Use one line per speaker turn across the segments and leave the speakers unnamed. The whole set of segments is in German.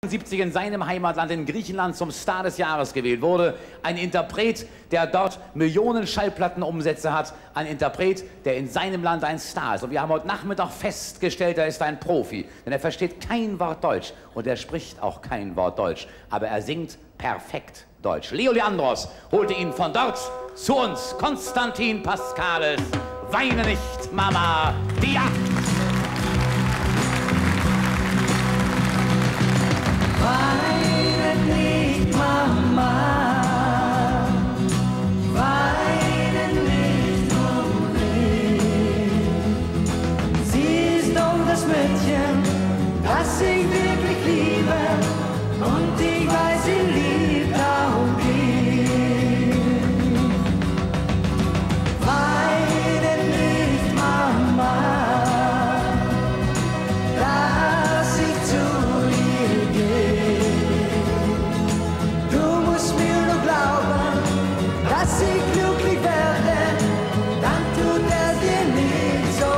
1970 in seinem Heimatland in Griechenland zum Star des Jahres gewählt wurde. Ein Interpret, der dort Millionen Schallplattenumsätze hat. Ein Interpret, der in seinem Land ein Star ist. Und wir haben heute Nachmittag festgestellt, er ist ein Profi. Denn er versteht kein Wort Deutsch. Und er spricht auch kein Wort Deutsch. Aber er singt perfekt Deutsch. Leo Leandros holte ihn von dort zu uns. Konstantin Paskalis, Weine nicht, Mama, die Jagd.
Weine nicht, Mama, weine nicht um mich. Sie ist doch das Mädchen, das ich wirklich liebe, und ich weiß, sie liebt auch mich. Weine nicht, Mama, dass ich zu ihr gehe. Du musst mir nur glauben, dass ich glücklich werde, dann tut es dir nicht so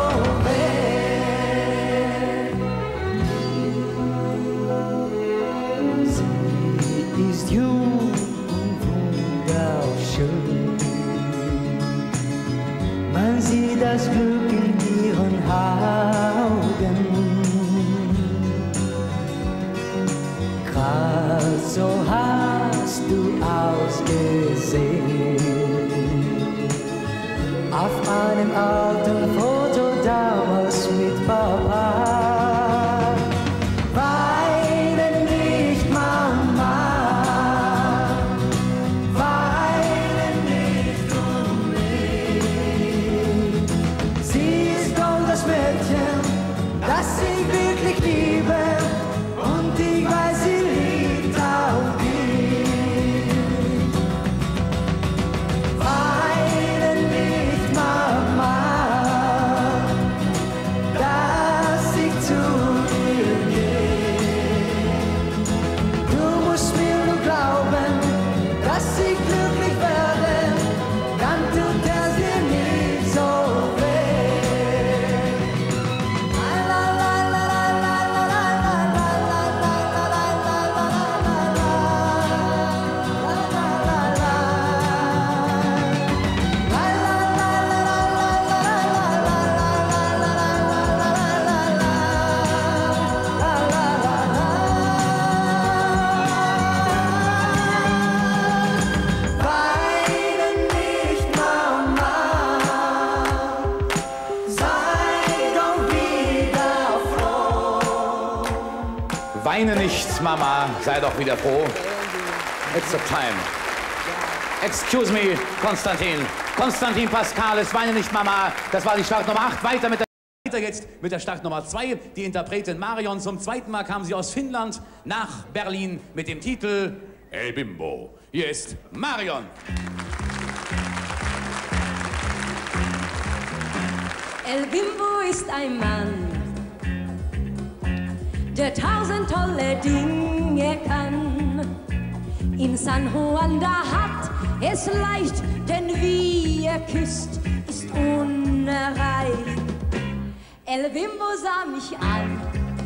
weh. Sie ist jung und wunderschön. Man sieht das Glück in ihren Augen. Grad so hast du ausgesehen. Auf einem alten Foto damals mit Papa. Weine nicht, Mama, weine nicht um mich. Sie ist doch das Mädchen, das ich wirklich liebe, und ich weiß, sie liebt auch dich. Weine nicht, Mama, dass ich zu dir gehe. Du musst mir nur glauben, dass ich glücklich werde, dann tut es dir nicht so weh. La la la la la la la la la la Weine nicht, Mama, sei doch wieder froh.
Weine nicht, Mama, sei doch wieder froh. It's the time. Excuse me, Konstantin. Konstantin Paskalis, Weine nicht, Mama. Das war die Startnummer 8. Weiter jetzt mit der Startnummer 2. Die Interpretin Marion. Zum zweiten Mal kam sie aus Finnland nach Berlin mit dem Titel El Bimbo. Hier ist Marion.
El Bimbo ist ein Mann, der 1000 tolle Dinge kann. In San Juan, da hat es leicht, denn wie er küsst, ist unerreicht. El Bimbo sah mich an,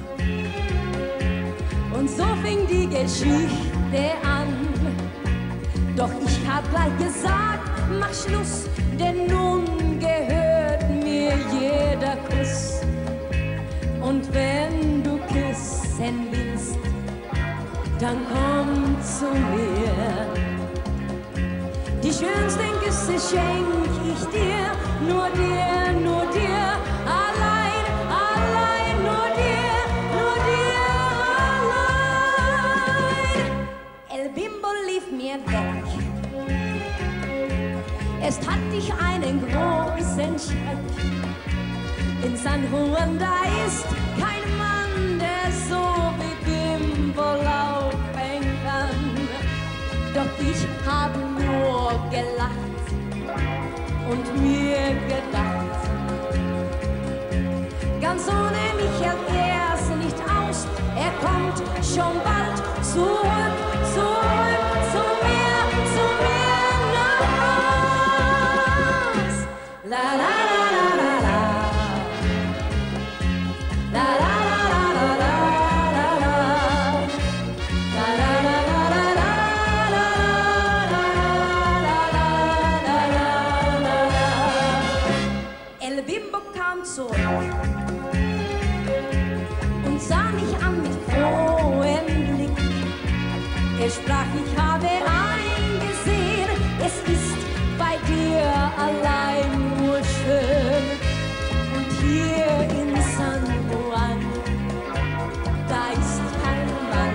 und so fing die Geschichte an. Doch ich hab gleich gesagt, mach Schluss, denn nun gehört mir jeder Kuss. Und wenn du küssen willst, dann komm zu mir. Die schönsten Küsse schenk ich dir, nur dir, nur dir, allein, allein, nur dir, allein. El Bimbo lief mir weg. Erst hatte ich einen großen Schreck. In San Juan, da ist kein Mann, der so wie Bimbo laufen kann. Doch ich habe nur gelacht und mir gedacht, ganz ohne mich hält er's nicht aus. Er kommt schon bald zurück, zurück zu mir nach Haus. La la la la la. La la la la la la la. sprach, ich habe eingesehen, es ist bei dir allein nur schön. Und hier in San Juan, da ist kein Mann,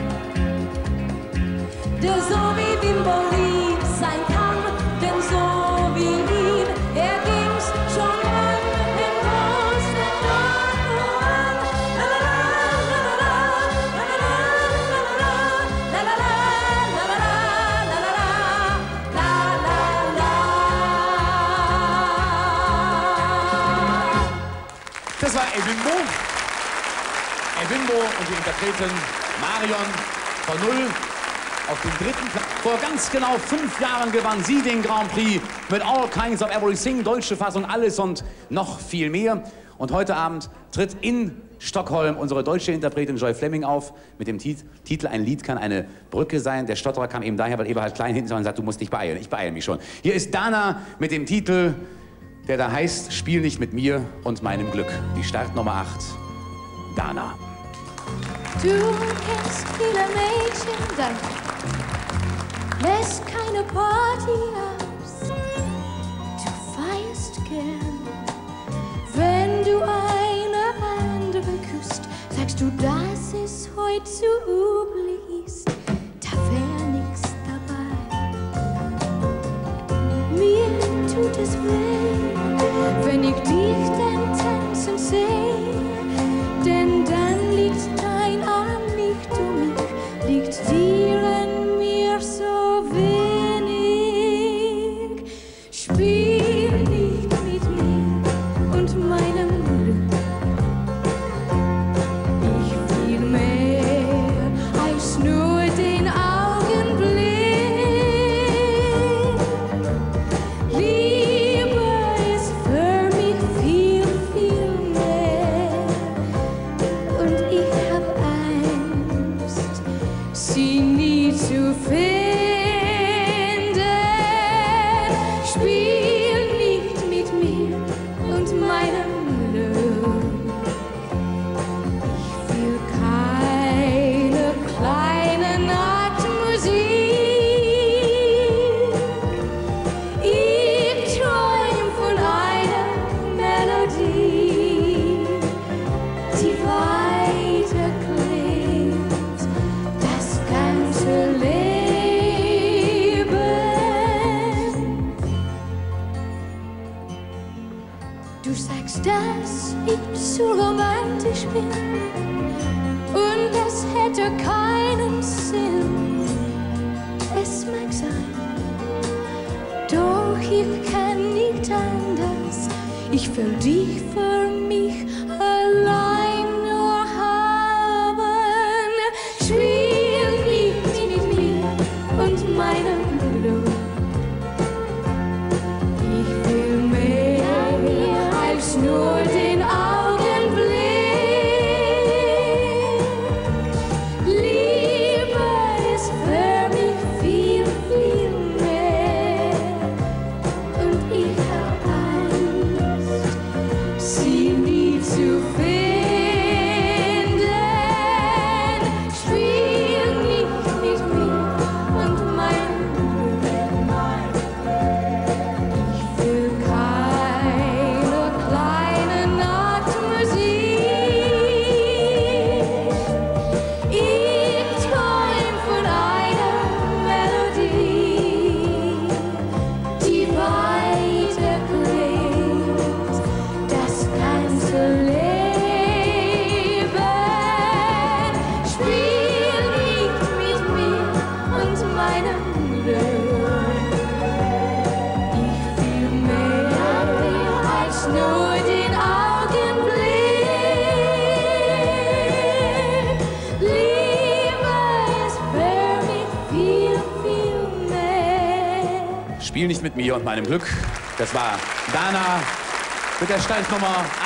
der so wie Bimbo lieb sein kann, denn so wie ihn, er ging's schon an den großen Don Juan. La la la la la la la la la la la la la.
Das war Ebimbo. Ebimbo und die Interpretin Marion von Null auf dem 3. Platz. Vor ganz genau 5 Jahren gewann sie den Grand Prix mit All Kinds of Everything, deutsche Fassung, alles und noch viel mehr. Und heute Abend tritt in Stockholm unsere deutsche Interpretin Joy Fleming auf mit dem Titel Ein Lied kann eine Brücke sein. Der Stotterer kam eben daher, weil Eberhard Klein hinten und sagt, du musst dich beeilen. Ich beeile mich schon. Hier ist Dana mit dem Titel, der da heißt Spiel nicht mit mir und meinem Glück. Die Startnummer 8, Dana.
Du kennst viele Mädchen, dann lässt keine Party aus. Du feierst gern, wenn du eine andere küsst. Sagst du, dass es heute so üblich ist, da wär nix dabei. Mir tut es weh, wenn ich dich dann tanzen seh, denn dann liegt dein Arm nicht um mich, liegt dir an mir so wenig. Spiel nicht mit mir und meinem Glück. Ich will mehr als nur den Augenblick. Liebe ist für mich viel, viel mehr. Und ich hab Angst, sie nie zu finden. Spiel nicht mit mir und meinem Glück. Ich will keine kleine Nachtmusik. Ich träum von einer Melodie, die weiter klingt, das ganze Leben. Du sagst, dass ich zu romantisch bin und das hätte keinen Sinn. Es mag sein, doch ich kann nicht anders. Ich will dich für mich allein nur haben. Spiel nicht mit mir und meinem Glück. Ich will mehr als nur den Augenblick. Liebe ist für mich viel, viel mehr. Und ich hab Angst, sie nie zu finden. Spiel nicht mit mir und meinem Glück. Ich will keine kleine Nachtmusik. Ich träum von einer Melodie, die weiter klingt, das ganze Leben. Spiel nicht mit mir und meinem Glück. Ich will mehr als nur den Augenblick. Liebe ist für mich viel, viel mehr.
Spiel nicht mit mir und meinem Glück. Das war Dana mit der Startnummer